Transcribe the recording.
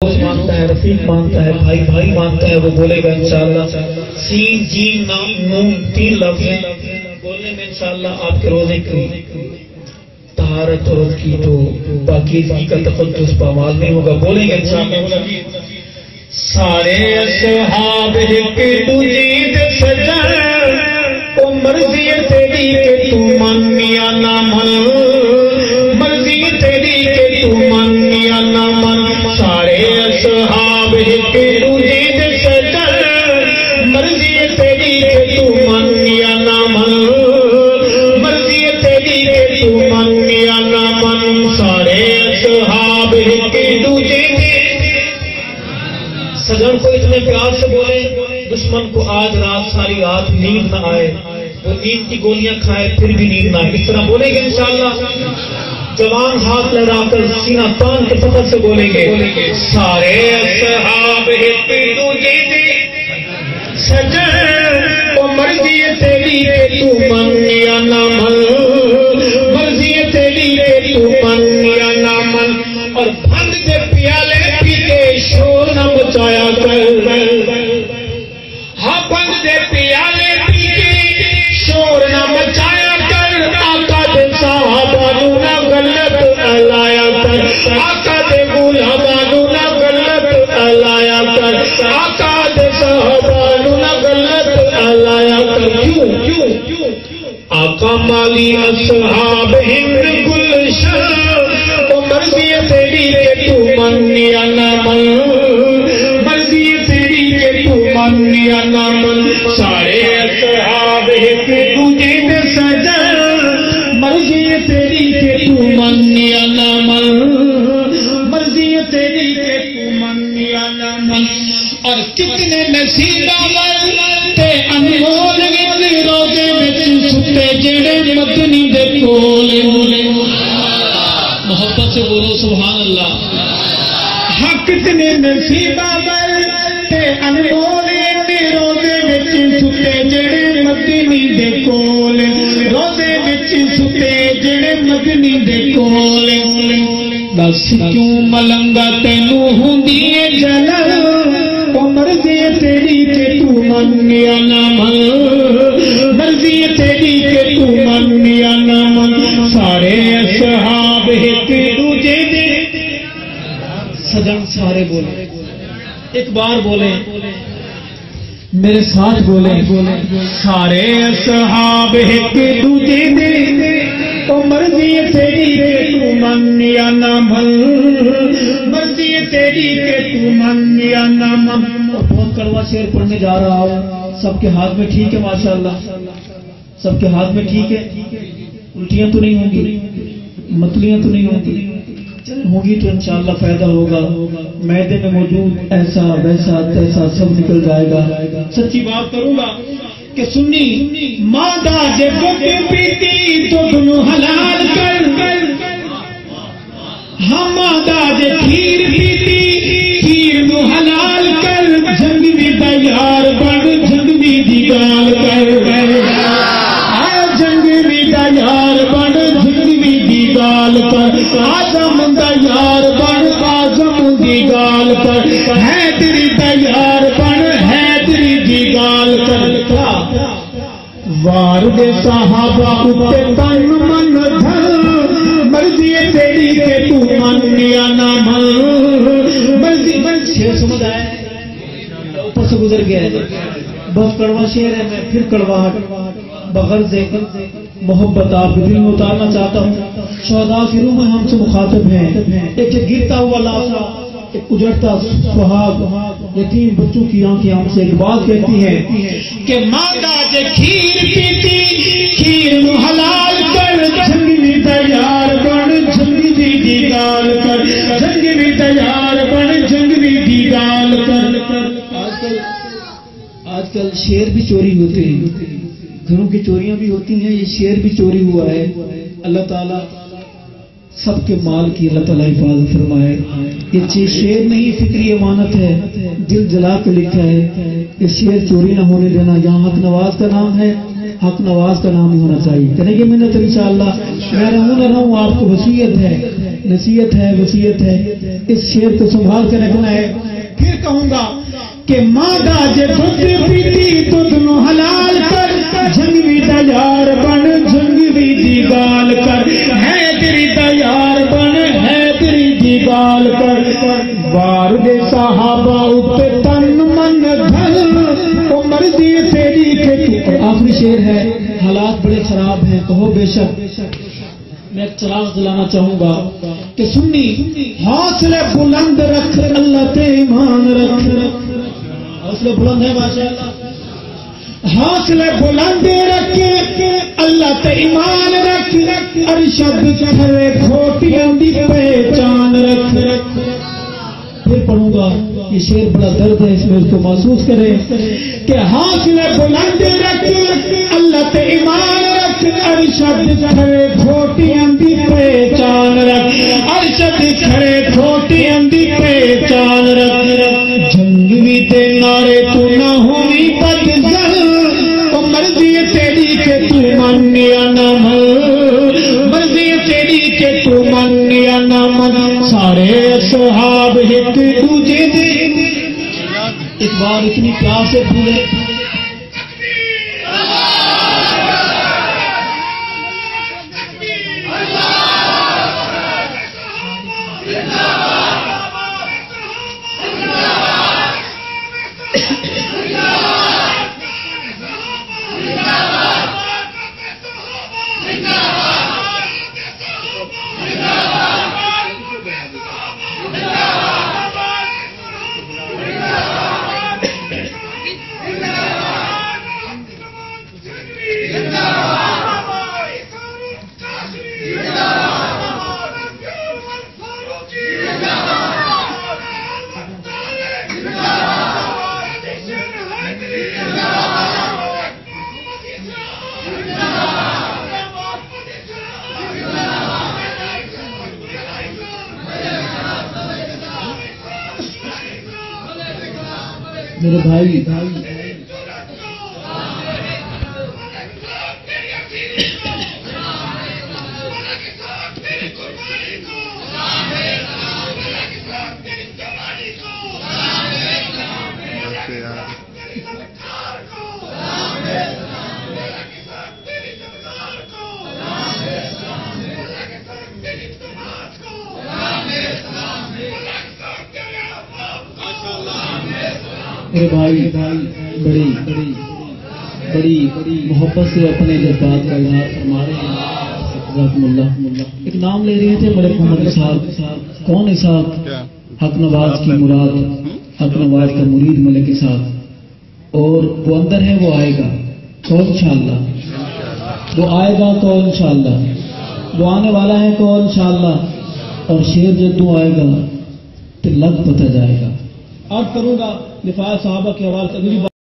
مانتا ہے، رفیق مانتا ہے، بھائی بھائی مانتا ہے، وہ بولے گا انشاءاللہ۔ سین جیم نام نون 3 لفظ ہیں، بولنے میں انشاءاللہ آپ کے روزے کی طہارت اور اس کی جو پاکیزگی کا تقدس پامال نہیں ہوگا، بولیں گے انشاءاللہ۔ سارے اصحاب ایک دوجے دے سجن، او مرضی تیری کہ تو من یا نہ من، مرضی تیری کہ تو من یا نہ من۔ سارے اصحاب ایک دوجے دے سجن، مرضی تیری کہ تو من یا نہ من، مرضی تیری کہ تو من یا نہ من۔ سارے اصحاب ایک دوجے سجن کو اتنے پیار سے بولے، دشمن کو آج رات ساری رات نیند نہ آئے، وہ نیند کی گولیاں کھائے پھر بھی نیند نہ آئے، اس طرح بولیں گے انشاءاللہ۔ جوان ہاتھ لہرا کر سینہ تان کے فخر سے بولیں گے، سارے اصحاب ایک دوجے دے سجن، او مرضی تیری کہ تو من یا نہ من، مرضی تیری کہ تو من یا نہ من۔ اور بھنگ دے پیالے پی کے شور نہ مچایا کر، ہاں بھنگ دے پیالے پی کے شور نہ مچایا کر، آقا دے صحابہ نہ غلط الایا کر، آقا دے غلامانو نہ غلط الایا کر، آقا دے صحابہ نہ غلط الایا کر۔ کیوں آقا مالی اصحاب ہند گلشن، مرضی تیری کہ تو من یا نہ من، مرضی تیری کہ تو من یا نہ من۔ سارے اصحاب ایک دوجے دے سجن، مرضی تیری کہ تو من یا نہ من، مرضی تیری کہ تو من یا نہ من۔ اور کتنے نصیباں تے انمول روزے وچ ستے جڑے مدنی دے کول، محبت سے بولو سبحان اللہ۔ ہاں کتنے نصیباں تے انمول روزے وچ ستے جڑے مدنی دے کول، روزے وچ ستے جڑے مدنی دے کول۔ دس کیوں ملنگا تینوں ہوندی اے جلن، او مرضی تیری کہ تو من یا نہ من، مرضی تیری کہ تو من یا نہ من۔ سارے اصحاب ایک دوجے دے سجن، سارے بولے ایک بار بولے میرے ساتھ بولے، سارے اصحاب ایک دوجے دے، او مرضی تیری کہ تو من یا نہ من، مرضی تیری کہ تو من یا نہ من۔ بہت کڑوا شعر پڑھنے جا رہا ہوں، سب کے ہاتھ میں ٹھیک ہے ماشاءاللہ، سب کے ہاتھ میں ٹھیک ہے، الٹیاں تو نہیں ہوں گی، متلیاں تو نہیں ہوں گی، ہوں گی تو انشاءاللہ فائدہ ہوگا، معدے میں موجود ایسا ویسا تیسا سب نکل جائے گا۔ سچی بات کروں گا کہ سنی مادہ جے دودھ پیتی تو دونوں حلال کر، ہاں مادہ جے کھیر پیتی کھیر نو حلال کر، جنگ بھی تیار بن جنگ بھی دی گال کر، جنگ بھی تیار بن جنگ بھی دی گال کر، آزم تیار بن آزم دی گال کر، حیدری تیار بن حیدری دی گال کر۔ وار دے صحابہ اتے تن من دھن، مرضی تیری کہ تو من یا نہ من، مرضی من۔ شعر سمجھ آئے اوپر سے گزر گیا ہے، بہت کڑوا شعر ہے، میں پھر کڑواہٹ بغرض محبت آپ کے دل میں اتارنا چاہتا ہوں۔ شہداء کی روح میں ہم سے مخاطب ہیں، ایک گرتا ہوا لاشا، ایک اجڑتا سہاگ، یتیم بچوں کی آنکھیں ہم سے ایک بات کہتی ہیں کہ مادہ جے کھیر پیتی کھیر نو حلال کر، جنگ بھی تیار بن جنگ بھی دی گال کر، جنگ بھی تیار بن جنگ بھی دی گال کر۔ آج کل شعر بھی چوری ہوتے ہیں، گھروں کی چوریاں بھی ہوتی ہیں، یہ شعر بھی چوری ہوا ہے۔ اللہ تعالیٰ سب کے مال کی اللہ تعالیٰ حفاظت فرمائے۔ یہ چیز شعر نہیں فکری امانت ہے، دل جلا کے لکھا ہے، یہ شعر چوری نہ ہونے دینا۔ یہاں حق نواز کا نام ہے، حق نواز کا نام ہی ہونا چاہیے۔ کریں گے محنت انشاءاللہ، میں رہوں نہ رہوں آپ کو وصیت ہے نصیحت ہے، وصیت ہے، اس شعر کو سنبھال کے رکھنا ہے. پھر کہوں گا کہ مادہ جے دودھ پیتی دودھ نو حلال کر، جھنگوی دا یار بن جھنگوی دی گال کر، حیدری دا یار بن حیدری دی گال کر، بار دے صحابہ اتے تن من دھن، وہ مرضی تیری کہ تو. آخری شعر ہے. حالات بڑے خراب ہیں، کہو بے شک. میں ایک چراغ جلانا چاہوں گا کہ سنی حوصلے بلند رکھ، اللہ تے ایمان رکھ. حوصلے بلند ہے ماشاء اللہ. حوصلے بلند رکھ، اللہ تے ایمان رکھ، ارشد کھڑے کھوٹیاں دی پہچان رکھ. پھر پڑھوں گا یہ شعر بڑا درد ہے، اس میں اس کو محسوس کریں کہ حوصلے بلند رکھ، اللہ تے ایمان رکھ، ارشد کھڑے کھوٹیاں دی پہچان رکھ، ارشد کھڑے کھوٹیاں دی پہچان رکھ. جھنگوی دے نعرے تو نہ ہوئی بدزن، او مرضی تیری کہ تو من یا نہ من، مرضی تیری کہ تو من یا نہ من. سارے اصحاب ایک دوجے دے ایک بار اتنی پیار سے بھولے. میرے بھائی میرے بھائی بڑی بڑی بڑی بڑی محبت سے اپنے جذبات کا اظہار فرما رہے ہیں. ایک نام لے رہے تھے ملک محمد صاحب. کون اسحاق؟ حق نواز کی مراد، حق نواز کا مرید ملک اسحاق. اور وہ اندر ہے، وہ آئے گا کون انشاءاللہ، وہ آئے گا کون انشاءاللہ، وہ آنے والا ہے کون انشاءاللہ. اور شیر جدوں آئے گا تو لگ پتہ جائے گا. اب کروں گا دفاع صحابہ کے حوالے سے.